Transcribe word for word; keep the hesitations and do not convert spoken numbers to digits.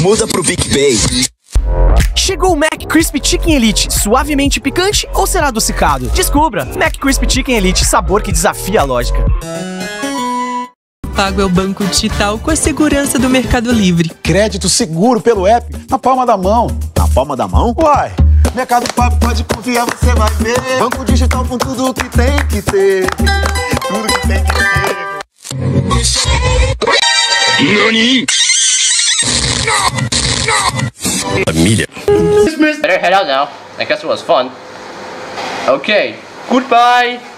muda pro PicPay. Chegou o Mac Crispy Chicken Elite, suavemente picante ou será adocicado? Descubra! Mac Crispy Chicken Elite, sabor que desafia a lógica. Pago é o banco digital com a segurança do Mercado Livre. Crédito seguro pelo app, na palma da mão. Na palma da mão? Uai, Mercado Pago pode confiar, você vai ver. Banco digital com tudo que tem que ter. Tudo que tem que ter. Nani? Família. Better head out now. I guess it was fun. Okay, goodbye.